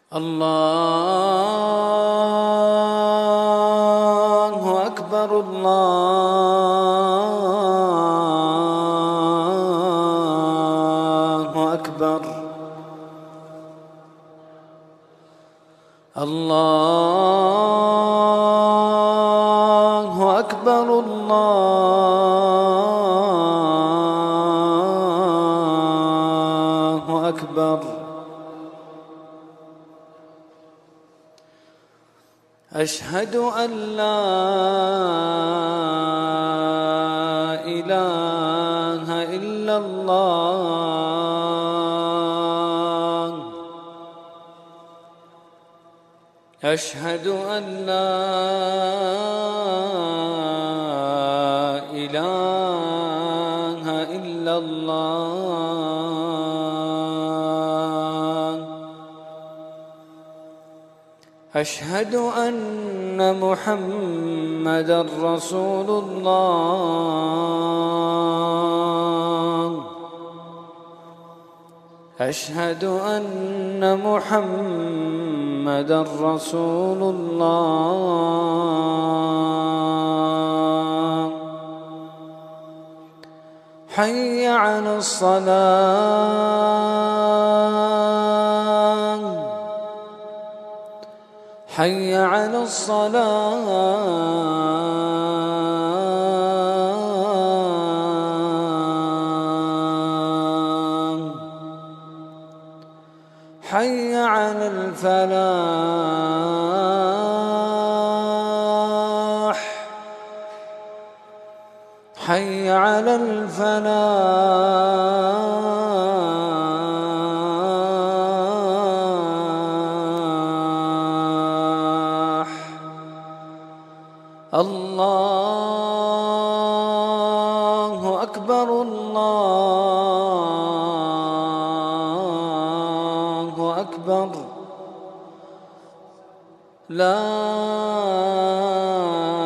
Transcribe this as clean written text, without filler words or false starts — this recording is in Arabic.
الله أكبر الله أكبر الله أكبر الله أكبر. أشهد أن لا إله إلا الله. أشهد أن لا إله إلا الله. أشهد أن محمدًا رسول الله. أشهد أن محمدًا رسول الله. حي على الصلاة. حي على الصلاة. حي على الفلاح. حي على الفلاح. الله أكبر الله أكبر. لا